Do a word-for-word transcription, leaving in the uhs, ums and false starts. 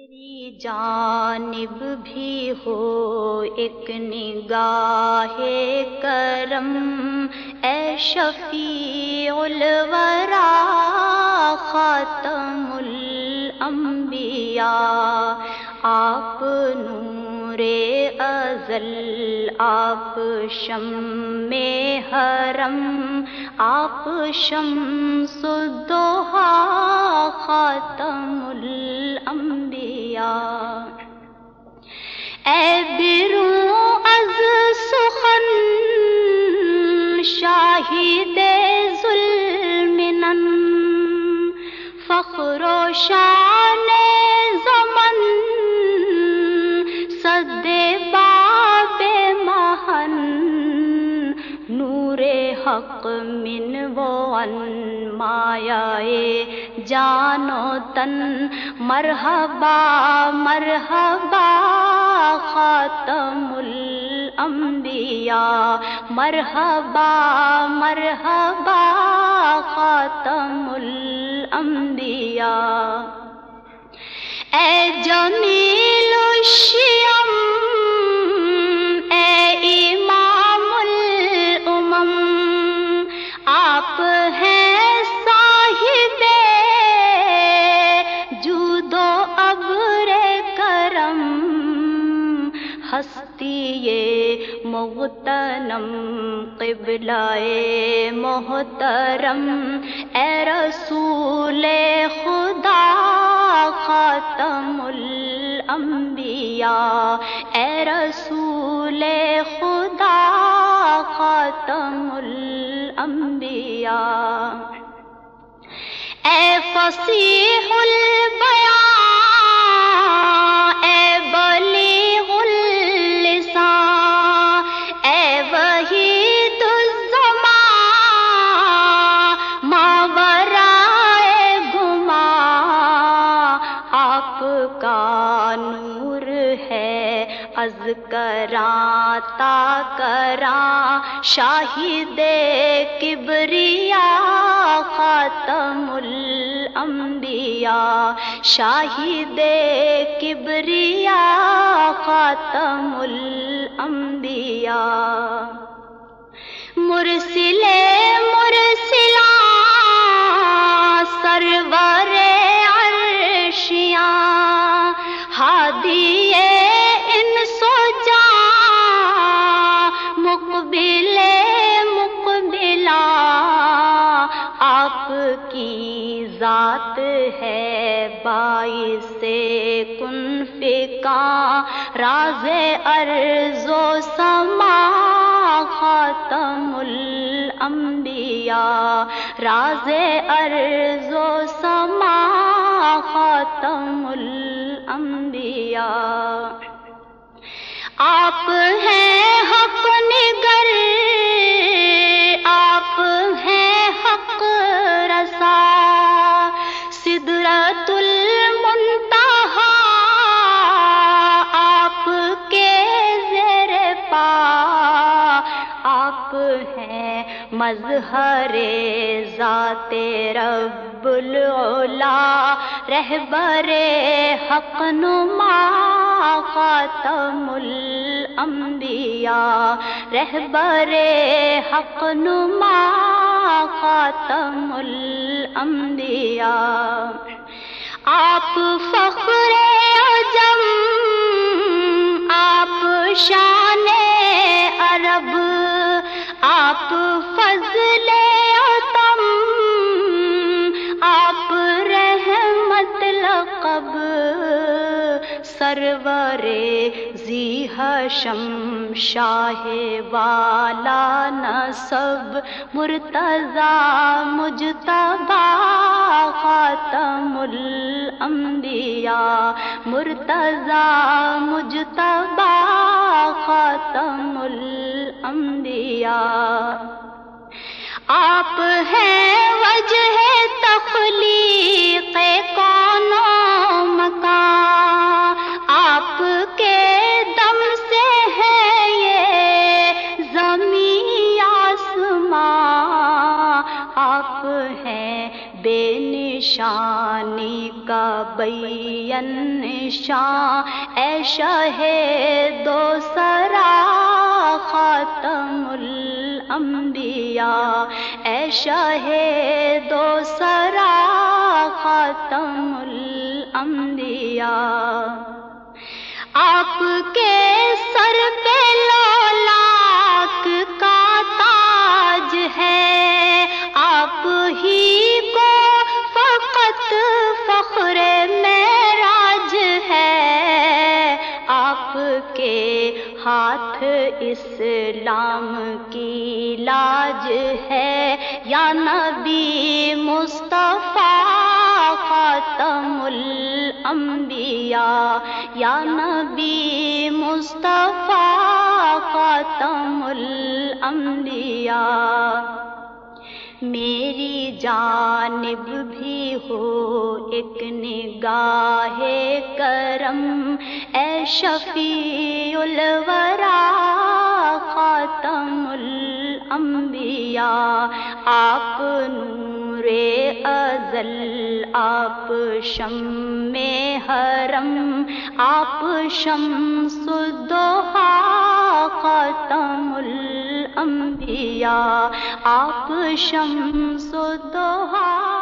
میری جانب بھی ہو ایک نگاہ کرم، اے شفیع الورا خاتم الانبیاء، آپ نور ازل، آپ شمع حرم، آپ شمس الضحیٰ خاتم الانبیاء، اے بروں از سخن شاہد ظلمنن، فخر و شان زمن صد باب محن، نور حق من و عن مایائے جان و تن، مرحبا مرحبا خاتم الانبیاء، مرحبا مرحبا خاتم الانبیاء، اے جمیل الشیم، اے امام الامم، آپ ہیں صاحب جود و ابر کرم، ہستی مغتنم قبلہ محترم، اے رسول خدا خاتم الانبیاء، اے رسول خدا خاتم الانبیاء، اے فصیح البیاں، اے بلیغ اللسان، اے وحید الزمان، ماورائے گمان، آپ کا نور ہے از کراں تا کراں، شاہد کبریا خاتم الانبیاء، شاہد کبریا خاتم الانبیاء، مرسل مرسلاں سرور عرشیاں، ہادی انس و جاں، مقبل مقبلا، آپ کی ذات ہے باعث کن فکاں، راز ارض و سما خاتم الانبیاء، راز ارض و سما خاتم الانبیاء، آپ ہیں حق نگر، آپ ہیں حق رسا، سدرۃ المنتہا آپ کے زیر پا، آپ ہیں مظہر ذات رب العلا، رہبر حق نما خاتم الانبیاء، رہبر حق نما خاتم الانبیاء، آپ فخر عجم، آپ شان عرب، آپ فضل عتم، آپ رحمت لقب، سرور ذی حشم شاہ والا نسب، مرتضی مجتبی خاتم الانبیاء، مرتضی مجتبی خاتم الانبیاء، آپ ہیں وجہ تخلیق کون و مکان، آپ کے دم سے ہے یہ زمین آسمان، آپ ہیں بے نشانی کا بیان نشاں اے شاہ دو سرا خاتم الانبیاء، اے شاہ دو سرا خاتم الانبیاء، آپ کے سر پہ لولاک کا تاج ہے، آپ ہی کو فقط فخر معراج ہے، آپ کے ہاتھ اسلام کی لاج ہے، یا نبی مصطفیٰ خاتم الانبیاء، یا نبی مصطفیٰ خاتم الانبیاء، میری جانب بھی ہو ایک نگاہ کرم اے شفیع الورا خاتم الانبیاء، آپ نور ازل، آپ شمع حرم، آپ شمس الضحیٰ خاتم الانبیاء، آپ شمس الضحیٰ